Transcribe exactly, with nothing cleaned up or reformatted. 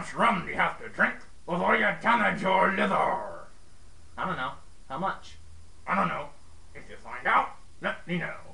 much rum do you have to drink before you damage your liver? I don't know. How much? I don't know. If you find out, let me know.